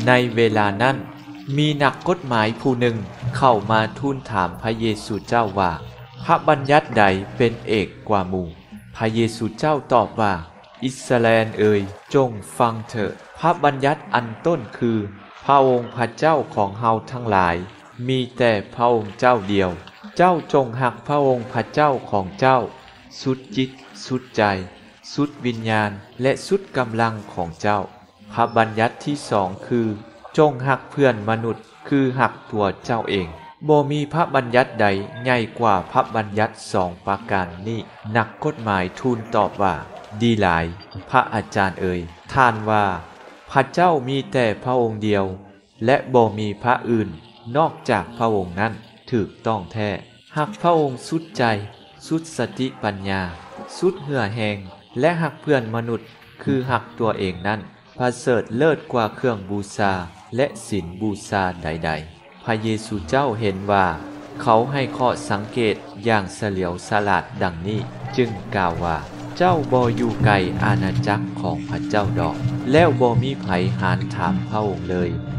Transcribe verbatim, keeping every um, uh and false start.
ในเวลานั้นมีนักกฎหมายผู้หนึ่งเข้ามาทูลถามพระเยซูเจ้าว่าพระบัญญัติใดเป็นเอกกว่าหมู่พระเยซูเจ้าตอบว่าอิสราเอลเอ๋ยจงฟังเถิดพระบัญญัติอันต้นคือพระองค์พระเจ้าของเฮาทั้งหลายมีแต่พระองค์เจ้าเดียวเจ้าจงหักพระองค์พระเจ้าของเจ้าสุดจิตสุดใจสุดวิญญาณและสุดกำลังของเจ้าพระบัญญัติที่สองคือจงหักเพื่อนมนุษย์คือหักตัวเจ้าเองบ่มีพระบัญญัติใดใหญ่กว่าพระบัญญัติสองประการนี้นักกฎหมายทูลตอบว่าดีหลายพระอาจารย์เอ่ยท่านว่าพระเจ้ามีแต่พระองค์เดียวและบ่มีพระอื่นนอกจากพระองค์นั้นถูกต้องแท้หักพระองค์สุดใจสุดสติปัญญาสุดเหื่อแหงและหักเพื่อนมนุษย์คือหักตัวเองนั้นประเสริฐเลิศกว่าเครื่องบูชาและศีลบูชาใดๆพระเยซูเจ้าเห็นว่าเขาให้ข้อสังเกตอย่างเฉลียวฉลาดดังนี้จึงกล่าวว่าเจ้าบ่อยู่ไกลอาณาจักรของพระเจ้าดอกแล้วบ่มีไผหานถามพระองค์เลย